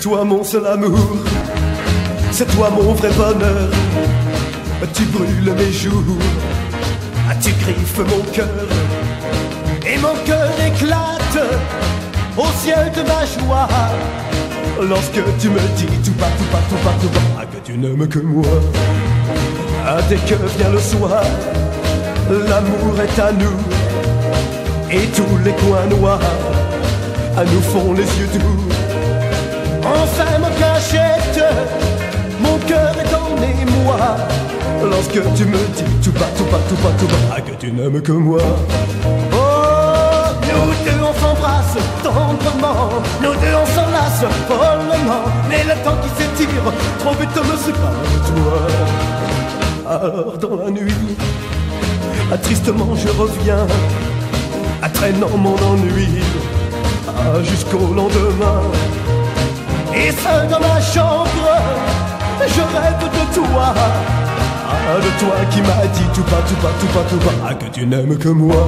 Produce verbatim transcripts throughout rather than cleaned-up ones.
Toi mon seul amour, c'est toi mon vrai bonheur. Tu brûles mes joues, tu griffes mon cœur, et mon cœur éclate au ciel de ma joie lorsque tu me dis tout bas, tout bas, tout bas, tout bas que tu n'aimes que moi. Ah, dès que vient le soir, l'amour est à nous, et tous les coins noirs à nous font les yeux doux. On s'aime en cachette, mon cœur est en émoi lorsque tu me dis tout bas, tout bas, tout bas, tout bas que tu n'aimes que moi. Oh, nous deux on s'embrasse tendrement, nous deux on s'enlace follement, mais le temps qui s'étire trop vite me sépare de toi. Alors dans la nuit, ah, tristement je reviens, ah, traînant mon ennui, ah, jusqu'au lendemain. Et seul dans ma chambre, je rêve de toi, ah, de toi qui m'as dit tout bas, tout bas, tout bas, tout bas, ah, que tu n'aimes que moi.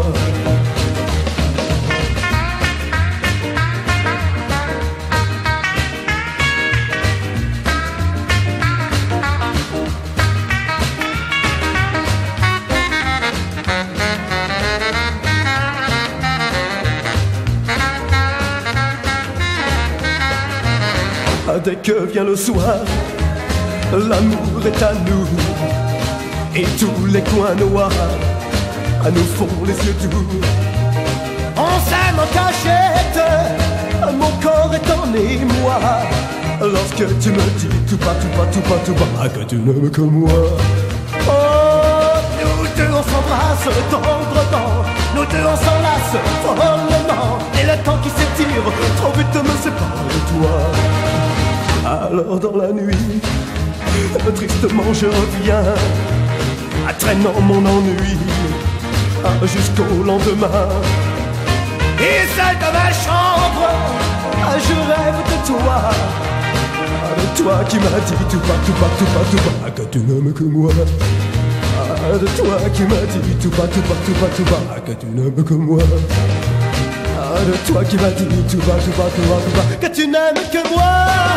Dès que vient le soir, l'amour est à nous, et tous les coins noirs à nous font les yeux doux. On s'aime en cachette, mon corps est en émoi lorsque tu me dis tout bas, tout bas, tout bas, tout bas que tu n'aimes que moi. Oh, nous deux on s'embrasse tendrement, nous deux on s'enlace follement, et le temps qui s'étire trop vite me sépare de toi. Alors dans la nuit, tristement je reviens, à traînant mon ennui, jusqu'au lendemain. Et seul dans ma chambre, je rêve de toi, de toi qui m'as dit tout bas, tout bas, tout bas, tout bas que tu n'aimes que moi. De toi qui m'as dit tout bas, tout bas, tout bas, tout bas que tu n'aimes que moi. De toi qui m'as dit tout bas, tout bas, tout bas, tout bas que tu n'aimes que moi.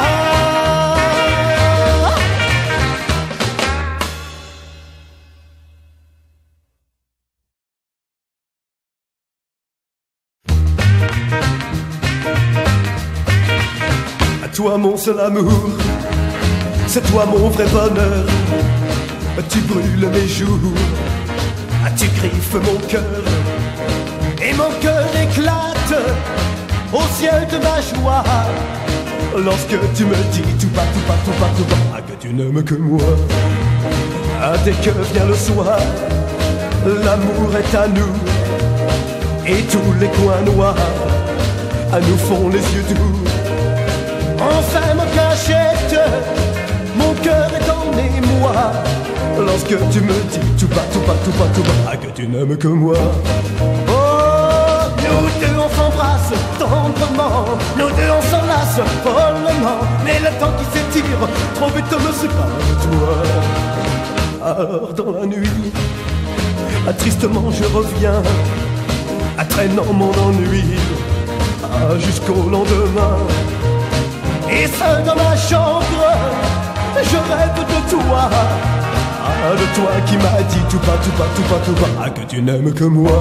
Toi mon seul amour, c'est toi mon vrai bonheur. Tu brûles mes joues, tu griffes mon cœur, et mon cœur éclate au ciel de ma joie lorsque tu me dis tout bas, tout bas, tout bas, tout bas que tu n'aimes que moi. Ah, dès que vient le soir, l'amour est à nous, et tous les coins noirs à nous font les yeux doux. On s'aime en cachette, mon cœur est en émoi lorsque tu me dis tout bas, tout bas, tout bas, tout bas que tu n'aimes que moi. Oh, nous deux on s'embrasse tendrement, nous deux on s'enlace follement, mais le temps qui s'étire trop vite me sépare de toi. Alors dans la nuit, ah, tristement je reviens, à traînant mon ennui, ah, jusqu'au lendemain. Et seul dans ma chambre, je rêve de toi, ah, de toi qui m'as dit tout bas, tout bas, tout bas, tout bas que tu n'aimes que moi.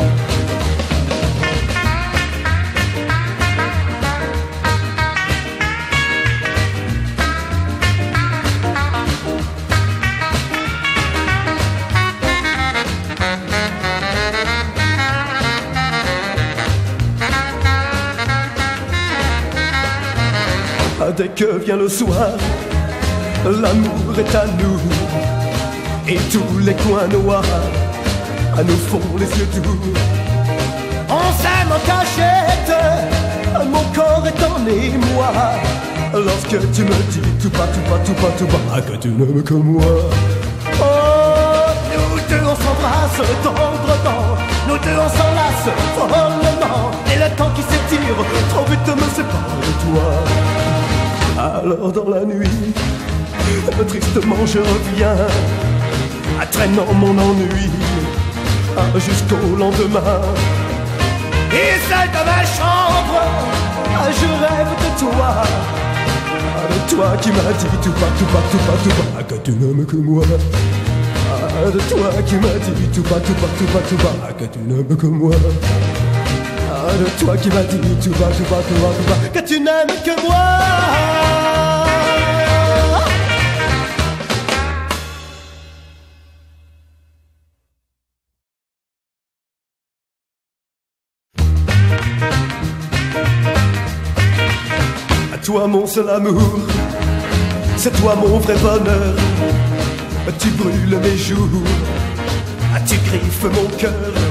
Dès que vient le soir, l'amour est à nous, et tous les coins noirs à nous font les yeux doux. On s'aime en cachette, mon corps est en émoi lorsque tu me dis tout bas, tout bas, tout bas, tout bas que tu n'aimes que moi. Oh, nous deux on s'embrasse tendrement, nous deux on s'enlace follement, et le temps qui s'étire trop vite me sépare de toi. Alors dans la nuit, tristement je reviens, à traînant mon ennui, jusqu'au lendemain. Et seul dans ma chambre, je rêve de toi, toi qui m'as dit tout bas, tout bas, tout bas, tout bas que tu n'aimes que moi. Ah, de toi qui m'as dit tout bas, tout bas, tout bas, tout bas que tu n'aimes que moi. Ah, de toi qui m'as dit tout bas, tout bas, tout bas, tout bas que tu n'aimes que moi. Toi mon seul amour, c'est toi mon vrai bonheur. Tu brûles mes jours, tu griffes mon cœur.